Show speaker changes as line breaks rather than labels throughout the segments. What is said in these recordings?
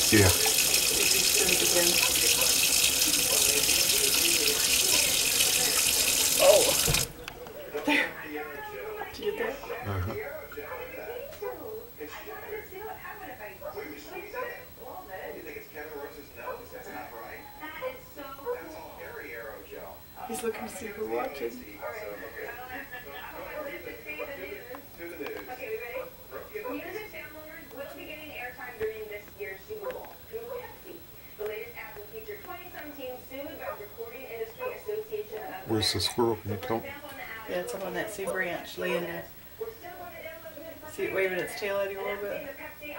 Yeah.
Oh. There. Did you get that?
Uh-huh.
He's looking to see if we're watching.
Where's the squirrel? Can you tell?
Yeah, it's up on that same branch, laying there. See it waving its tail at you a little bit?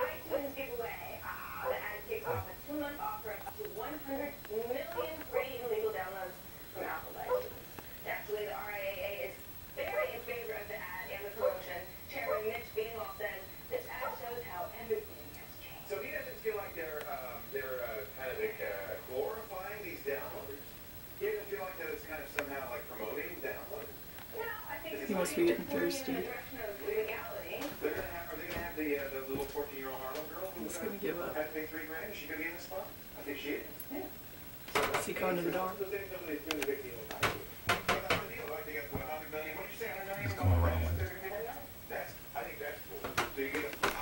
He must be getting thirsty. He's gonna give up. Is he going to the door?